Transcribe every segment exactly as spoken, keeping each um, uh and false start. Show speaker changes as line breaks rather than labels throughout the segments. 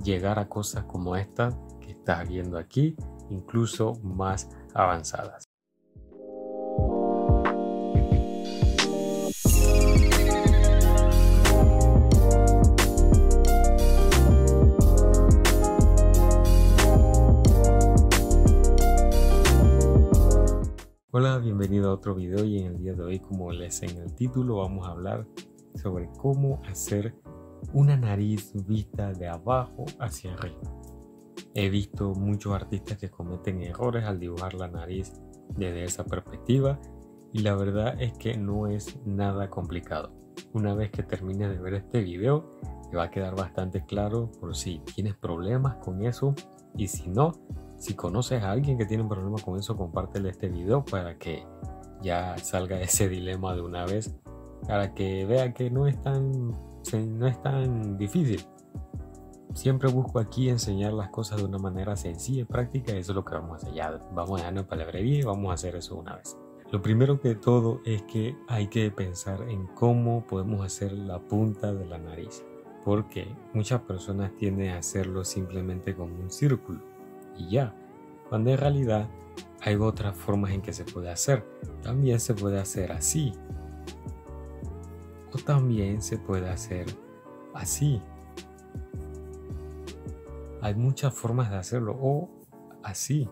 llegar a cosas como estas que estás viendo aquí, incluso más avanzadas. Hola, bienvenido a otro video y en el día de hoy, como les en el título, vamos a hablar sobre cómo hacer una nariz vista de abajo hacia arriba. He visto muchos artistas que cometen errores al dibujar la nariz desde esa perspectiva y la verdad es que no es nada complicado. Una vez que termines de ver este video te va a quedar bastante claro por si tienes problemas con eso, y si no, si conoces a alguien que tiene un problema con eso, compártele este video para que ya salga ese dilema de una vez, para que vea que no es tan, no es tan difícil. Siempre busco aquí enseñar las cosas de una manera sencilla y práctica, y eso es lo que vamos a hacer. Ya vamos a dejarnos palabrería y vamos a hacer eso una vez. Lo primero que todo es que hay que pensar en cómo podemos hacer la punta de la nariz, porque muchas personas tienden a hacerlo simplemente como un círculo y ya, cuando en realidad hay otras formas en que se puede hacer. También se puede hacer así, o también se puede hacer así. Hay muchas formas de hacerlo, o así.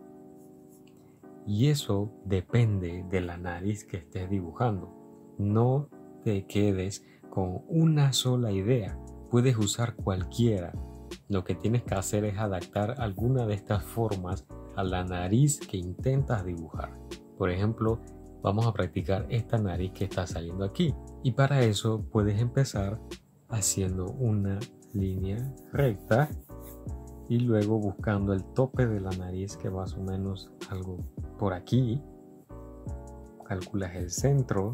Y eso depende de la nariz que estés dibujando. No te quedes con una sola idea, puedes usar cualquiera. Lo que tienes que hacer es adaptar alguna de estas formas a la nariz que intentas dibujar. Por ejemplo, vamos a practicar esta nariz que está saliendo aquí. Y para eso puedes empezar haciendo una línea recta y luego buscando el tope de la nariz, que más o menos algo por aquí. Calculas el centro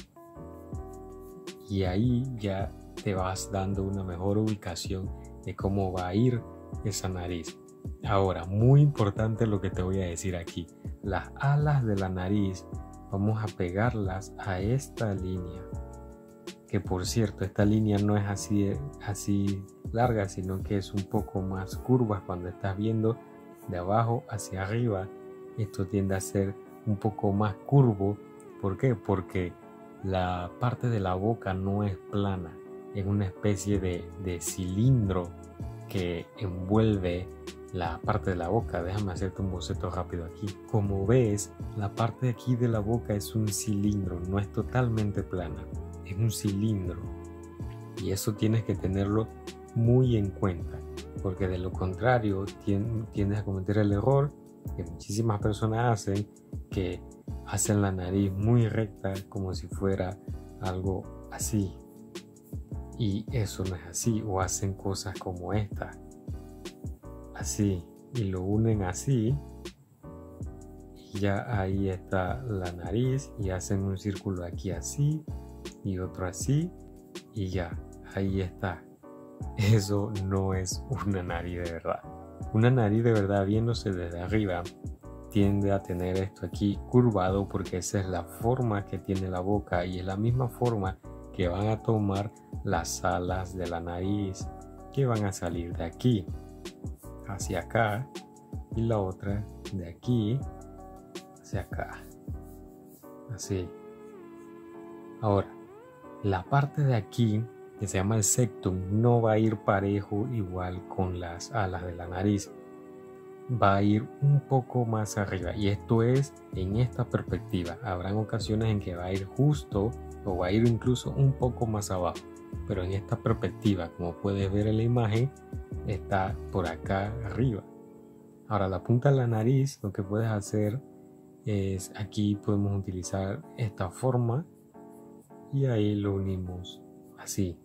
y ahí ya te vas dando una mejor ubicación de cómo va a ir esa nariz. Ahora, muy importante lo que te voy a decir aquí. Las alas de la nariz vamos a pegarlas a esta línea, que por cierto, esta línea no es así, así larga, sino que es un poco más curva. Cuando estás viendo de abajo hacia arriba, esto tiende a ser un poco más curvo. ¿Por qué? Porque la parte de la boca no es plana, es una especie de, de cilindro que envuelve la parte de la boca. Déjame hacerte un boceto rápido aquí. Como ves, la parte de aquí de la boca es un cilindro, no es totalmente plana, es un cilindro, y eso tienes que tenerlo muy en cuenta, porque de lo contrario tiendes a cometer el error que muchísimas personas hacen, que hacen la nariz muy recta como si fuera algo así, y eso no es así. O hacen cosas como esta, así, y lo unen así, y ya ahí está la nariz, y hacen un círculo aquí así y otro así, y ya ahí está. Eso no es una nariz de verdad. Una nariz de verdad, viéndose desde arriba, tiende a tener esto aquí curvado, porque esa es la forma que tiene la boca y es la misma forma que van a tomar las alas de la nariz, que van a salir de aquí hacia acá y la otra de aquí hacia acá, así. Ahora, la parte de aquí, que se llama el septum, no va a ir parejo igual con las alas de la nariz, va a ir un poco más arriba, y esto es en esta perspectiva. Habrán ocasiones en que va a ir justo, o va a ir incluso un poco más abajo, pero en esta perspectiva, como puedes ver en la imagen, está por acá arriba. Ahora, la punta de la nariz, lo que puedes hacer es, aquí podemos utilizar esta forma y ahí lo unimos así.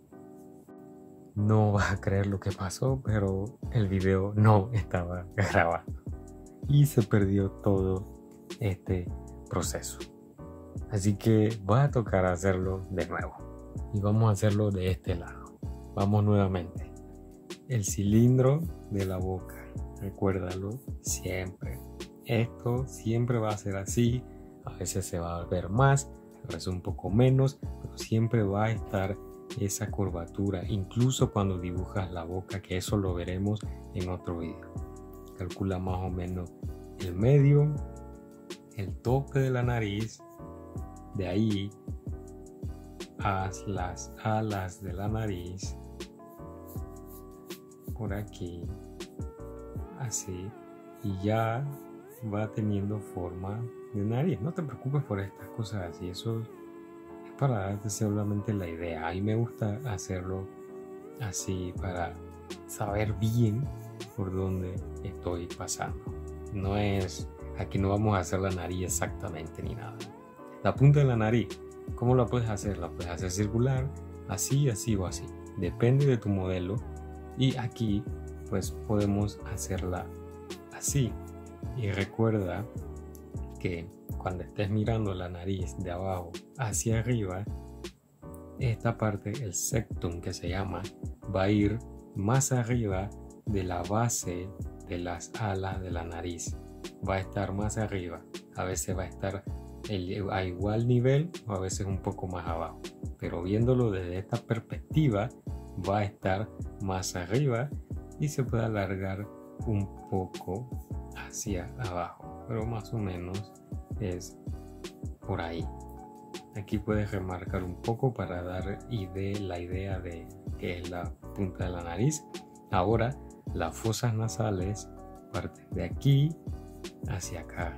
No vas a creer lo que pasó, pero el video no estaba grabando y se perdió todo este proceso. Así que va a tocar hacerlo de nuevo, y vamos a hacerlo de este lado. Vamos nuevamente. El cilindro de la boca, recuérdalo siempre. Esto siempre va a ser así. A veces se va a ver más, a veces un poco menos, pero siempre va a estar esa curvatura, incluso cuando dibujas la boca, que eso lo veremos en otro video. Calcula más o menos el medio, el tope de la nariz, de ahí haz las alas de la nariz, por aquí, así, y ya va teniendo forma de nariz. No te preocupes por estas cosas así, eso es para darte solamente la idea. A mí me gusta hacerlo así para saber bien por dónde estoy pasando. No es, aquí no vamos a hacer la nariz exactamente ni nada. La punta de la nariz, ¿cómo la puedes hacer? La puedes hacer circular, así, así o así. Depende de tu modelo. Y aquí pues podemos hacerla así. Y recuerda que cuando estés mirando la nariz de abajo hacia arriba, esta parte, el septum que se llama, va a ir más arriba de la base de las alas de la nariz. Va a estar más arriba. A veces va a estar a igual nivel o a veces un poco más abajo. Pero viéndolo desde esta perspectiva, va a estar más arriba y se puede alargar un poco hacia abajo. Pero más o menos es por ahí. Aquí puedes remarcar un poco para dar idea, la idea de que es la punta de la nariz. Ahora las fosas nasales parten de aquí hacia acá.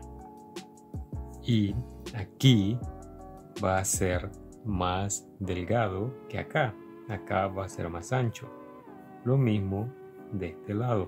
Y aquí va a ser más delgado que acá. Acá va a ser más ancho. Lo mismo de este lado.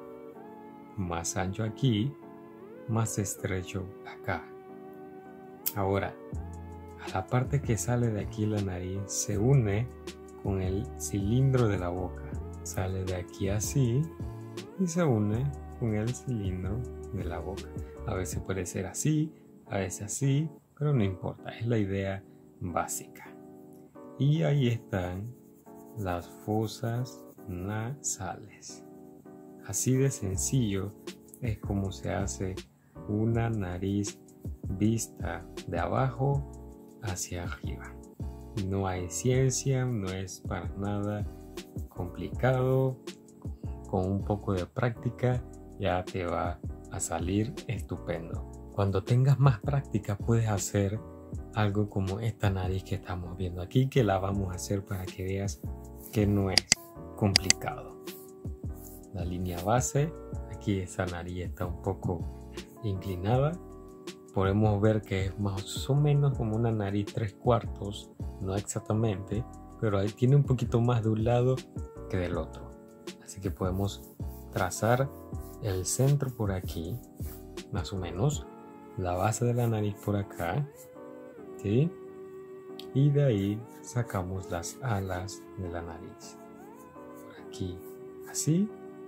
Más ancho aquí, más estrecho acá. Ahora, a la parte que sale de aquí la nariz se une con el cilindro de la boca. Sale de aquí así y se une con el cilindro de la boca. A veces puede ser así, a veces así, pero no importa, es la idea básica. Y ahí están las fosas nasales. Así de sencillo es como se hace una nariz vista de abajo hacia arriba. No hay ciencia, no es para nada complicado. Con un poco de práctica ya te va a salir estupendo. Cuando tengas más práctica puedes hacer algo como esta nariz que estamos viendo aquí, que la vamos a hacer para que veas que no es complicado. La línea base, aquí esa nariz está un poco inclinada. Podemos ver que es más o menos como una nariz tres cuartos, no exactamente, pero ahí tiene un poquito más de un lado que del otro. Así que podemos trazar el centro por aquí, más o menos, la base de la nariz por acá, ¿sí? Y de ahí sacamos las alas de la nariz. Por aquí, así,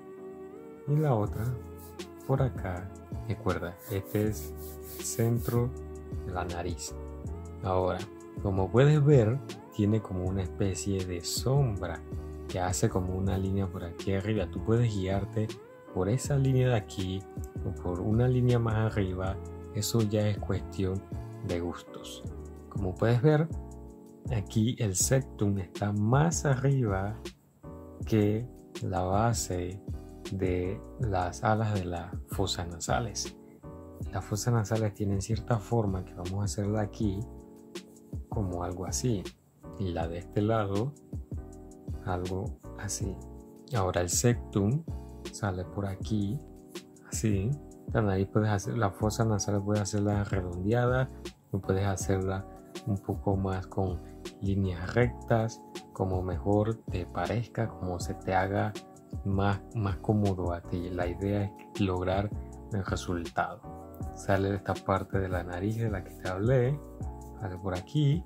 y la otra por acá. Recuerda, este es el centro de la nariz. Ahora, como puedes ver, tiene como una especie de sombra que hace como una línea por aquí arriba. Tú puedes guiarte por esa línea de aquí o por una línea más arriba. Eso ya es cuestión de gustos. Como puedes ver, aquí el septum está más arriba que la base de las alas de las fosas nasales. Las fosas nasales tienen cierta forma que vamos a hacerla aquí como algo así, y la de este lado algo así. Ahora el septum sale por aquí así. La nariz puedes hacer, la fosa nasal puedes hacerla redondeada o puedes hacerla un poco más con líneas rectas, como mejor te parezca, como se te haga más, más cómodo a ti. La idea es lograr el resultado. Sale de esta parte de la nariz de la que te hablé, sale por aquí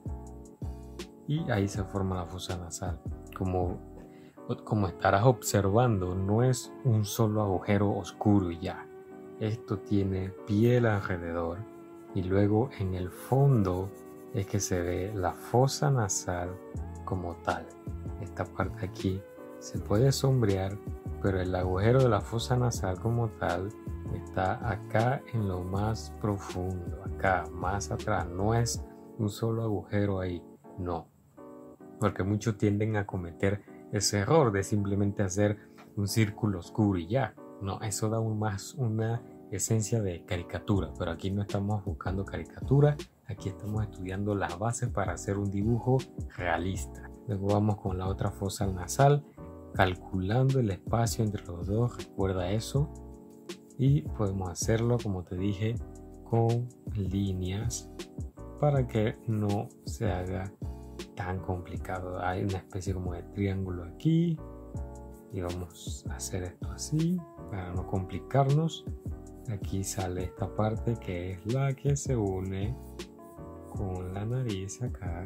y ahí se forma la fosa nasal. Como, como estarás observando, no es un solo agujero oscuro y ya. Esto tiene piel alrededor y luego en el fondo es que se ve la fosa nasal como tal. Esta parte aquí se puede sombrear, pero el agujero de la fosa nasal como tal está acá en lo más profundo, acá más atrás. No es un solo agujero ahí, no. porque muchos tienden a cometer ese error de simplemente hacer un círculo oscuro y ya. No, eso da aún más una esencia de caricatura, pero aquí no estamos buscando caricatura, aquí estamos estudiando las bases para hacer un dibujo realista. Luego vamos con la otra fosa nasal, calculando el espacio entre los dos, recuerda eso, y podemos hacerlo, como te dije, con líneas para que no se haga tan complicado. Hay una especie como de triángulo aquí y vamos a hacer esto así para no complicarnos. Aquí sale esta parte que es la que se une con la nariz acá,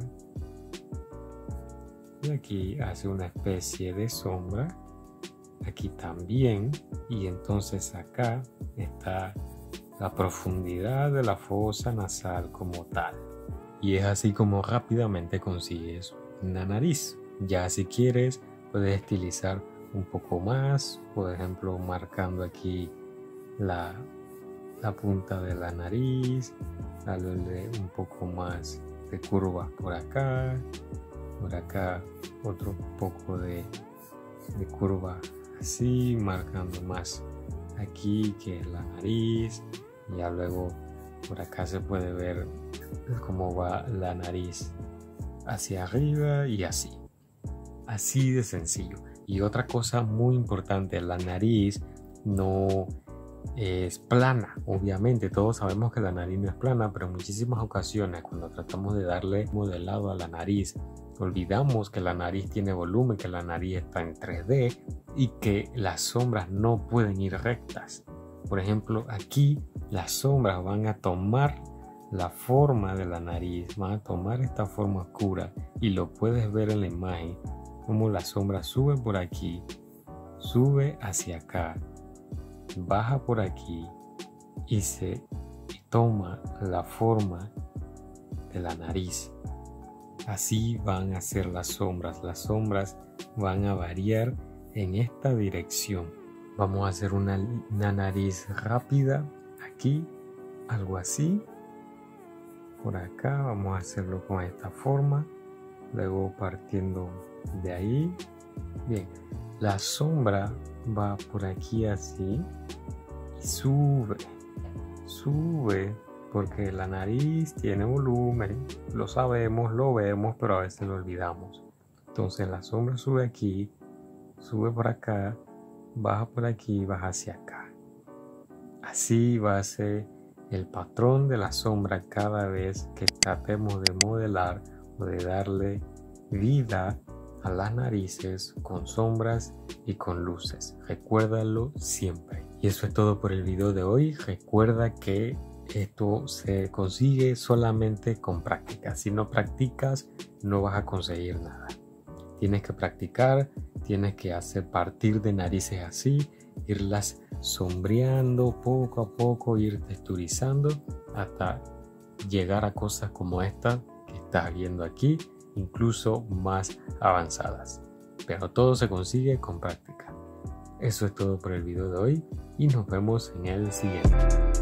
y aquí hace una especie de sombra, aquí también, y entonces acá está la profundidad de la fosa nasal como tal. Y es así como rápidamente consigues una nariz. Ya si quieres puedes estilizar un poco más, por ejemplo marcando aquí la, la punta de la nariz, darle un poco más de curvas por acá, por acá otro poco de, de curva así, marcando más aquí que es la nariz. Ya luego por acá se puede ver cómo va la nariz hacia arriba y así, así de sencillo. Y otra cosa muy importante, la nariz no es plana. Obviamente todos sabemos que la nariz no es plana, pero en muchísimas ocasiones cuando tratamos de darle modelado a la nariz olvidamos que la nariz tiene volumen, que la nariz está en tres D y que las sombras no pueden ir rectas. Por ejemplo, aquí las sombras van a tomar la forma de la nariz, van a tomar esta forma oscura y lo puedes ver en la imagen como la sombra sube por aquí, sube hacia acá, baja por aquí y se toma la forma de la nariz. Así van a ser las sombras. Las sombras van a variar en esta dirección. Vamos a hacer una, una nariz rápida aquí, algo así. Por acá vamos a hacerlo con esta forma, luego partiendo de ahí. Bien, la sombra va por aquí así y sube, sube, porque la nariz tiene volumen, lo sabemos, lo vemos, pero a veces lo olvidamos. Entonces la sombra sube aquí, sube por acá, baja por aquí, baja hacia acá. Así va a ser el patrón de la sombra cada vez que tratemos de modelar o de darle vida a las narices con sombras y con luces. Recuérdalo siempre. Y eso es todo por el video de hoy. Recuerda que esto se consigue solamente con práctica. Si no practicas, no vas a conseguir nada. Tienes que practicar, tienes que hacer partir de narices así, irlas sombreando poco a poco, ir texturizando hasta llegar a cosas como esta que estás viendo aquí, incluso más avanzadas. Pero todo se consigue con práctica. Eso es todo por el video de hoy y nos vemos en el siguiente.